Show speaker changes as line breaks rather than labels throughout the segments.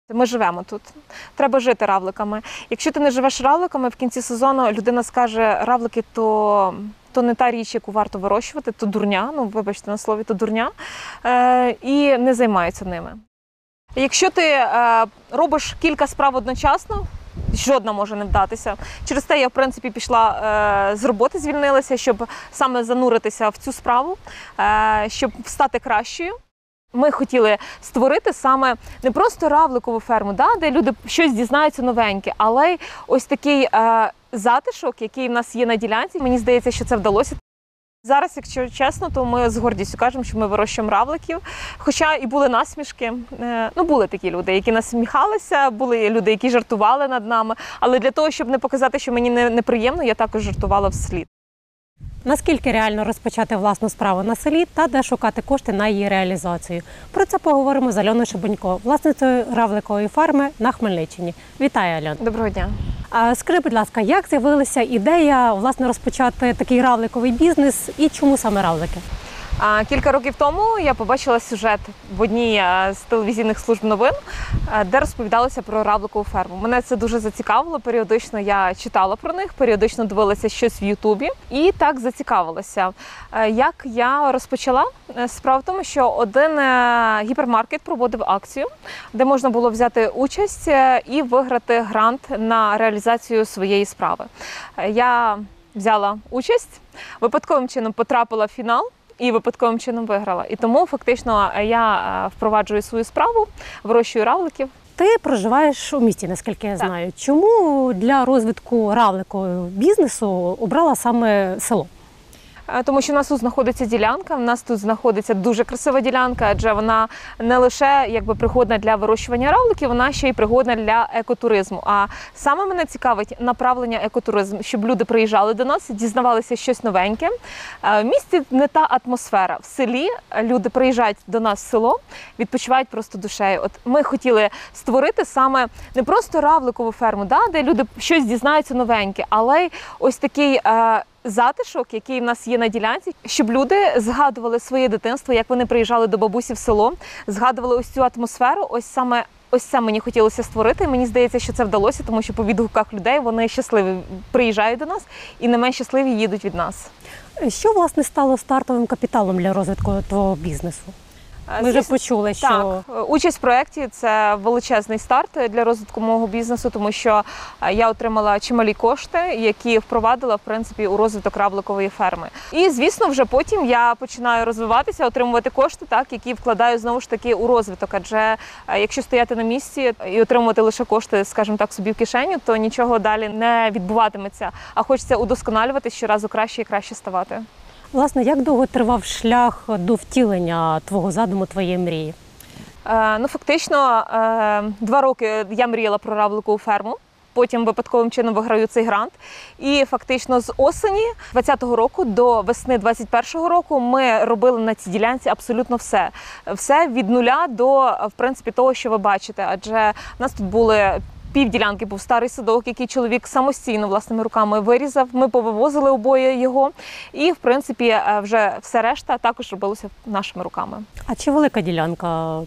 Ми живемо тут. Треба жити равликами. Якщо ти не живеш равликами, в кінці сезону людина скаже, равлики то не та річ, яку варто вирощувати, то дурня, ну вибачте на слові, то дурня, і не займаються ними. Якщо ти робиш кілька справ одночасно, жодна може не вдатися. Через те я, в принципі, пішла з роботи, звільнилася, щоб саме зануритися в цю справу, щоб стати кращою. Ми хотіли створити саме не просто равликову ферму, де люди щось дізнаються новеньке, але й ось такий затишок, який в нас є на ділянці. Мені здається, що це вдалося. Зараз, якщо чесно, то ми з гордістю кажемо, що ми вирощуємо равликів. Хоча і були насмішки. Були такі люди, які насміхалися, були люди, які жартували над нами. Але для того, щоб не показати, що мені неприємно, я також жартувала вслід.
Наскільки реально розпочати власну справу на селі та де шукати кошти на її реалізацію? Про це поговоримо з Альоною Шибунько, власницею равликової ферми на Хмельниччині. Вітаю, Альон.
Доброго дня.
Скажи, будь ласка, як з'явилася ідея власне розпочати такий равликовий бізнес і чому саме равлики?
Кілька років тому я побачила сюжет в одній з телевізійних служб новин, де розповідалося про равликову ферму. Мене це дуже зацікавило, періодично я читала про них, періодично дивилася щось в Ютубі і так зацікавилася. Як я розпочала? Справа в тому, що один гіпермаркет проводив акцію, де можна було взяти участь і виграти грант на реалізацію своєї справи. Я взяла участь, випадковим чином потрапила в фінал, і випадковим чином виграла. І тому фактично я впроваджую свою справу, вирощую равликів.
Ти проживаєш у місті, наскільки я знаю.
Так.
Чому для розвитку равликового бізнесу обрала саме село?
Тому що у нас тут знаходиться ділянка, у нас тут знаходиться дуже красива ділянка, адже вона не лише пригодна для вирощування равликів, вона ще й пригодна для екотуризму. А саме мене цікавить направлення екотуризму, щоб люди приїжджали до нас, дізнавалися щось новеньке. В місті не та атмосфера. В селі люди приїжджають до нас в село, відпочивають просто душею. От ми хотіли створити саме не просто равликову ферму, де люди щось дізнаються новеньке, але й ось такий затишок, який в нас є на ділянці, щоб люди згадували своє дитинство, як вони приїжджали до бабусі в село, згадували ось цю атмосферу, ось це мені хотілося створити. Мені здається, що це вдалося, тому що по відгуках людей вони щасливі приїжджають до нас і не менш щасливі їдуть від нас.
Що, власне, стало стартовим капіталом для розвитку твого бізнесу? Ми вже почули, що…
Так, участь в проєкті – це величезний старт для розвитку мого бізнесу, тому що я отримала чималі кошти, які впровадила, в принципі, у розвиток равликової ферми. І, звісно, вже потім я починаю розвиватися, отримувати кошти, які вкладаю, знову ж таки, у розвиток. Адже якщо стояти на місці і отримувати лише кошти, скажімо так, собі в кишеню, то нічого далі не відбуватиметься. А хочеться удосконалюватись, щоразу краще і краще ставати.
Власне, як довго тривав шлях до втілення твого задуму, твоєї мрії?
Фактично, 2 роки я мріяла про равликову ферму. Потім випадковим чином виграю цей грант. І фактично з осені 2020 року до весни 2021 року ми робили на цій ділянці абсолютно все. Все від нуля до, в принципі, того, що ви бачите. Адже в нас тут були… Півділянки був старий садок, який чоловік самостійно власними руками вирізав. Ми повивозили обоє його. І, в принципі, вже все решта також робилося нашими руками.
А чи велика ділянка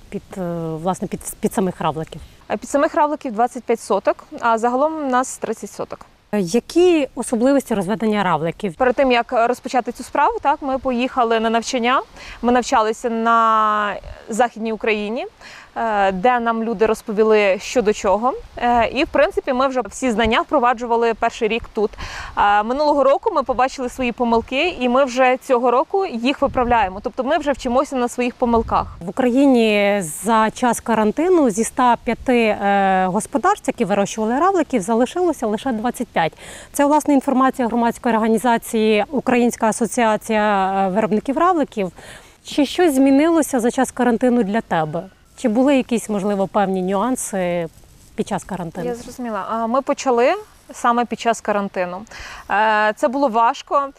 під самих равликів?
Під самих равликів 25 соток, а загалом у нас 30 соток.
Які особливості розведення равликів?
Перед тим, як розпочати цю справу, ми поїхали на навчання. Ми навчалися на Західній Україні, де нам люди розповіли, що до чого. І, в принципі, ми вже всі знання впроваджували перший рік тут. Минулого року ми побачили свої помилки, і ми вже цього року їх виправляємо. Тобто ми вже вчимося на своїх помилках.
В Україні за час карантину зі 105 господарств, які вирощували равликів, залишилося лише 25. Це, власне, інформація громадської організації Українська асоціація виробників равликів. Чи щось змінилося за час карантину для тебе? Чи були якісь, можливо, певні нюанси під час карантину?
Я зрозуміла. Ми почали саме під час карантину. Це було важко.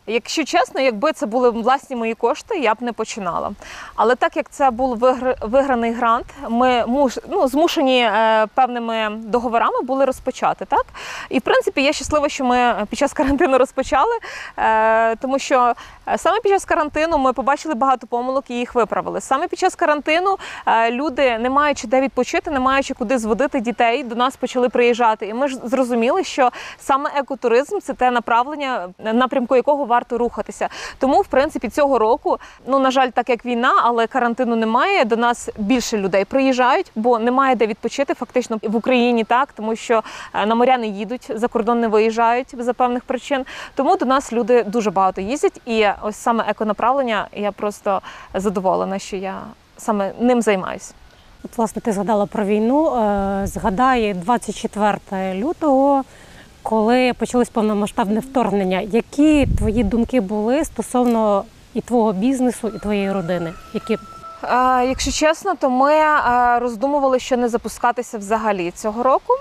Якщо чесно, якби це були власні мої кошти, я б не починала. Але так як це був виграний грант, ми змушені певними договорами були розпочати. Так? І в принципі я щаслива, що ми під час карантину розпочали, тому що саме під час карантину ми побачили багато помилок і їх виправили. Саме під час карантину люди, не маючи де відпочити, не маючи куди зводити дітей, до нас почали приїжджати. І ми ж зрозуміли, що саме екотуризм – це те направлення, напрямку якого варто рухатися. Тому, в принципі, цього року, на жаль, так як війна, але карантину немає, до нас більше людей приїжджають, бо немає де відпочити фактично в Україні, так, тому що на моря не їдуть, за кордон не виїжджають за певних причин. Тому до нас люди дуже багато їздять, і ось саме еконаправлення, я просто задоволена, що я саме ним займаюся.
От, власне, ти згадала про війну. Згадай 24 лютого, коли почалось повномасштабне вторгнення. Які твої думки були стосовно і твого бізнесу, і твоєї родини?
Якщо чесно, то ми роздумували, що не запускатися взагалі цього року.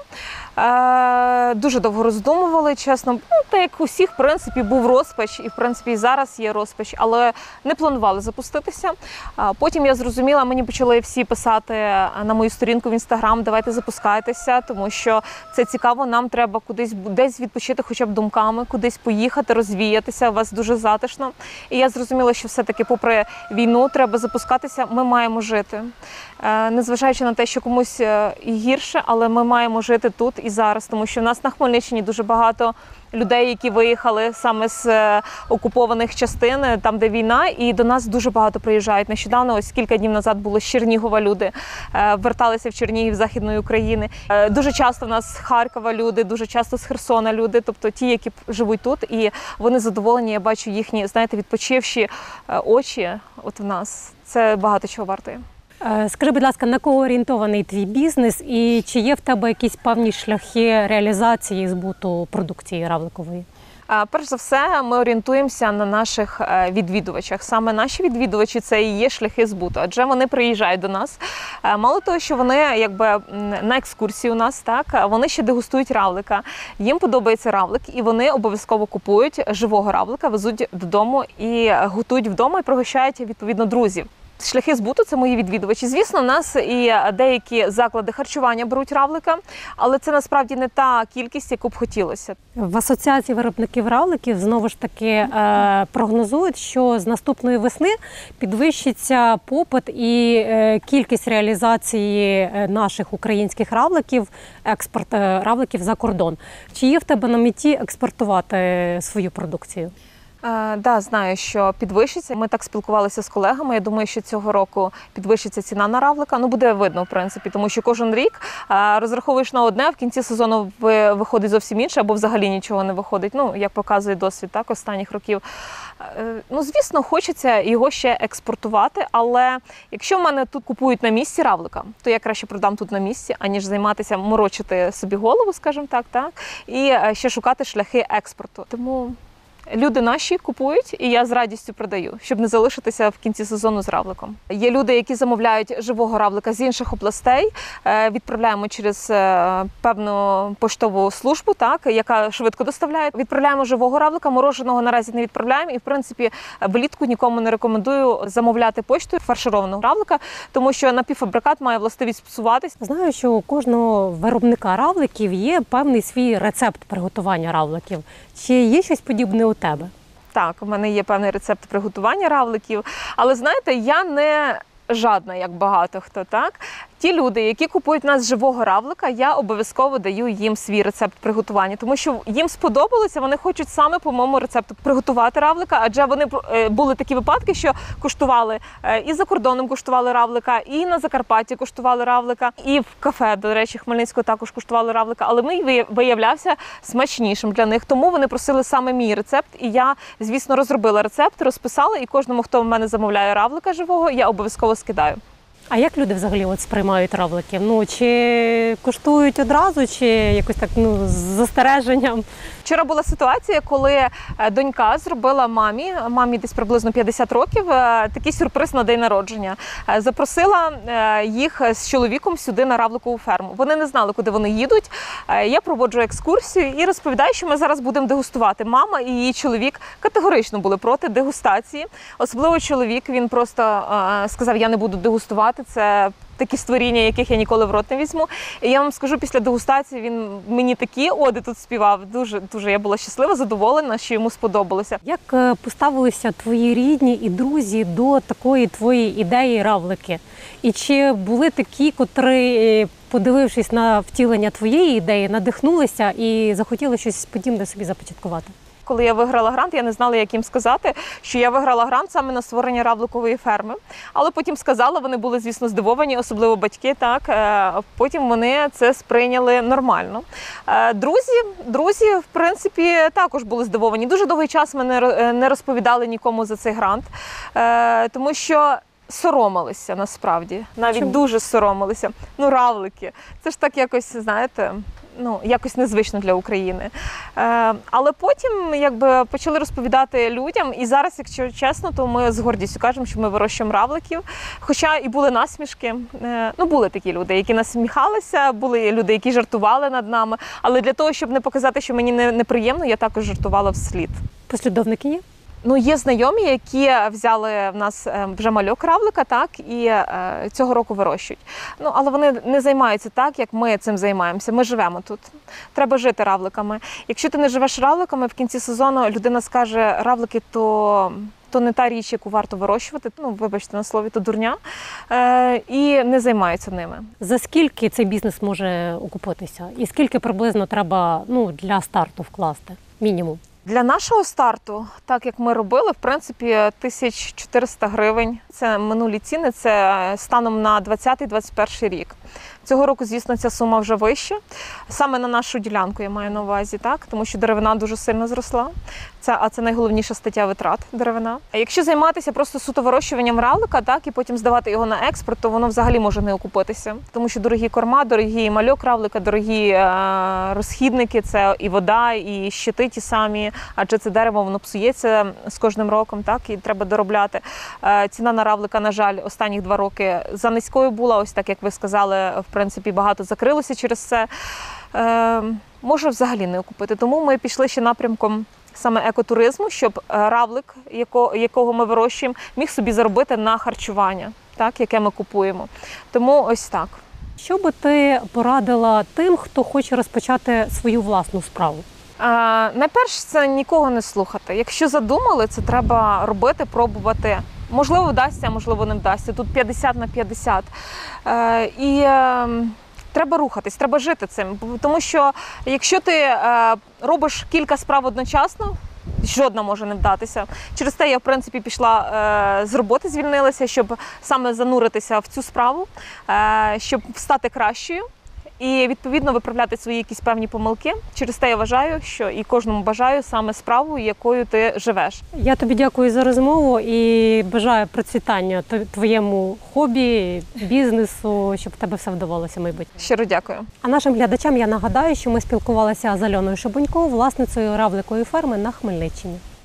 Дуже довго роздумували, чесно. Так як у всіх, в принципі, був розпач, і, в принципі, і зараз є розпач, але не планували запуститися. Потім я зрозуміла, мені почали всі писати на мою сторінку в Інстаграм: давайте запускайтеся, тому що це цікаво, нам треба десь відпочити хоча б думками, кудись поїхати, розвіятися, у вас дуже затишно. І я зрозуміла, що все-таки попри війну треба запускатися, ми маємо жити. Незважаючи на те, що комусь і гірше, але ми маємо жити тут і зараз, тому що в нас на Хмельниччині дуже багато людей, які виїхали саме з окупованих частин, там, де війна, і до нас дуже багато приїжджають. Нещодавно, ось кілька днів назад було з Чернігова люди, верталися в Чернігів, з Західної України. Дуже часто в нас з Харкова люди, дуже часто з Херсона люди, тобто ті, які живуть тут, і вони задоволені, я бачу їхні, знаєте, відпочивші очі от в нас. Це багато чого вартує.
Скажи, будь ласка, на кого орієнтований твій бізнес і чи є в тебе якісь певні шляхи реалізації збуту продукції равликової?
Перш за все, ми орієнтуємося на наших відвідувачах. Саме наші відвідувачі – це і є шляхи збуту, адже вони приїжджають до нас. Мало того, що вони якби на екскурсії у нас, так, вони ще дегустують равлика. Їм подобається равлик, і вони обов'язково купують живого равлика, везуть додому і готують вдома і пригощають, відповідно, друзів. Шляхи збуту – це мої відвідувачі. Звісно, у нас і деякі заклади харчування беруть равлика, але це насправді не та кількість, яку б хотілося.
В Асоціації виробників равликів знову ж таки прогнозують, що з наступної весни підвищиться попит і кількість реалізації наших українських равликів, експорт равликів за кордон. Чи є в тебе на меті експортувати свою продукцію?
Да, знаю, що підвищиться. Ми так спілкувалися з колегами. Я думаю, що цього року підвищиться ціна на равлика. Буде видно, в принципі, тому що кожен рік розраховуєш на одне, а в кінці сезону виходить зовсім інше, або взагалі нічого не виходить. Як показує досвід так, останніх років. Звісно, хочеться його ще експортувати, але якщо в мене тут купують на місці равлика, то я краще продам тут на місці, аніж займатися, морочити собі голову, скажімо так, і ще шукати шляхи експорту. Тому люди наші купують, і я з радістю продаю, щоб не залишитися в кінці сезону з равликом. Є люди, які замовляють живого равлика з інших областей. Відправляємо через певну поштову службу, так, яка швидко доставляє. Відправляємо живого равлика, мороженого наразі не відправляємо. І, в принципі, влітку нікому не рекомендую замовляти поштою фаршированого равлика, тому що напівфабрикат має властивість псуватись.
Знаю, що у кожного виробника равликів є певний свій рецепт приготування равликів. Чи є щось подібне у тебе?
Так, у мене є певний рецепт приготування равликів, але, знаєте, я не жадна, як багато хто, так? Ті люди, які купують в нас живого равлика, я обов'язково даю їм свій рецепт приготування, тому що їм сподобалося, вони хочуть саме по моєму рецепту приготувати равлика, адже вони були такі випадки, що куштували і за кордоном куштували равлика, і на Закарпатті куштували равлика, і в кафе, до речі, Хмельницького також куштували равлика, але ми виявлявся смачнішим для них, тому вони просили саме мій рецепт, і я, звісно, розробила рецепт, розписала, і кожному, хто в мене замовляє равлика живого, я обов'язково скидаю.
А як люди взагалі от сприймають равликів? Ну, чи куштують одразу, чи якось так, ну, з застереженням?
Вчора була ситуація, коли донька зробила мамі десь приблизно 50 років, такий сюрприз на день народження. Запросила їх з чоловіком сюди на равликову ферму. Вони не знали, куди вони їдуть. Я проводжу екскурсію і розповідаю, що ми зараз будемо дегустувати. Мама і її чоловік категорично були проти дегустації. Особливо чоловік, він просто сказав, я не буду дегустувати, це такі створіння, яких я ніколи в рот не візьму. І я вам скажу, після дегустації він мені такі оди тут співав. Дуже я була щаслива, задоволена, що йому сподобалося.
Як поставилися твої рідні і друзі до такої твоєї ідеї равлики? І чи були такі, котрі, подивившись на втілення твоєї ідеї, надихнулися і захотіли щось подібне собі започаткувати?
Коли я виграла грант, я не знала, як їм сказати, що я виграла грант саме на створення равликової ферми. Але потім сказала, вони були, звісно, здивовані, особливо батьки, так. Потім вони це сприйняли нормально. Друзі, в принципі, також були здивовані. Дуже довгий час ми не розповідали нікому за цей грант, тому що соромилися насправді. Навіть
Чому?
дуже соромилися. Ну, равлики. Це ж так якось, знаєте, якось незвично для України. Але потім почали розповідати людям, і зараз, якщо чесно, то ми з гордістю кажемо, що ми вирощуємо равликів. Хоча і були насмішки. Були такі люди, які насміхалися, були люди, які жартували над нами. Але для того, щоб не показати, що мені неприємно, я також жартувала вслід.
Послідовники є?
Є знайомі, які взяли в нас вже мальок равлика, так, і цього року вирощують. Але вони не займаються так, як ми цим займаємося. Ми живемо тут. Треба жити равликами. Якщо ти не живеш равликами, в кінці сезону людина скаже, равлики то не та річ, яку варто вирощувати, вибачте на слові, то дурня, і не займаються ними.
За скільки цей бізнес може окупитися? І скільки приблизно треба для старту вкласти? Мінімум.
Для нашого старту, так як ми робили, в принципі, 1400 гривень. Це минулі ціни, це станом на 2020-2021 рік. Цього року, звісно, ця сума вже вища. Саме на нашу ділянку я маю на увазі, так, тому що деревина дуже сильно зросла. Це найголовніша стаття витрат – деревина. А якщо займатися просто суто вирощуванням равлика, так, і потім здавати його на експорт, то воно взагалі може не окупитися. Тому що дорогі корма, дорогі мальок равлика, дорогі розхідники – це і вода, і щити ті самі, адже це дерево, воно псується з кожним роком, так, і треба доробляти. Ціна на равлика, на жаль, останніх 2 роки за низькою була, ось так, як ви сказали, в принципі, багато закрилося через це. Може взагалі не окупити. Тому ми пішли ще напрямком саме екотуризму, щоб равлик, якого ми вирощуємо, міг собі заробити на харчування, так, яке ми купуємо. Тому ось так.
Що би ти порадила тим, хто хоче розпочати свою власну справу?
Найперше, це нікого не слухати. Якщо задумали, це треба робити, пробувати. Можливо, вдасться, а можливо, не вдасться. Тут 50/50. І треба рухатись, треба жити цим. Тому що якщо ти робиш кілька справ одночасно, жодна може не вдатися. Через те я, в принципі, пішла з роботи, звільнилася, щоб саме зануритися в цю справу, щоб стати кращою. І, відповідно, виправляти свої якісь певні помилки. Через те я вважаю, що і кожному бажаю саме справу, якою ти живеш.
Я тобі дякую за розмову і бажаю процвітання твоєму хобі, бізнесу, щоб в тебе все вдавалося в майбутньому.
Щиро дякую.
А нашим глядачам я нагадаю, що ми спілкувалися з Альоною Шабунько, власницею равликової ферми на Хмельниччині.